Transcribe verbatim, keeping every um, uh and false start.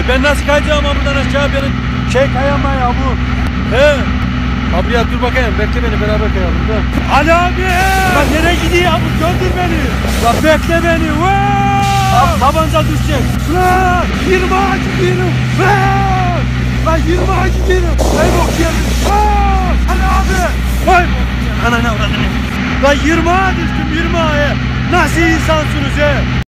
E ben nasıl kayacağım ama buradan aşağı benim şey kayama ya bu. He. Abi ya dur bakayım bekle beni beraber kayalım da. Ali abi. Lan nereye gidiyor abi gördür beni. Lan bekle beni. Abi tabanca düşecek. Lan yirmi ağacı gidiyorum. Lan. Lan yirmi ağacı gidiyorum. Ay bok yedim. Lan. Ali abi. Vay. Ananı avradını. Lan yirmi ağa düştüm yirmi ağa. Nasıl insansınız he?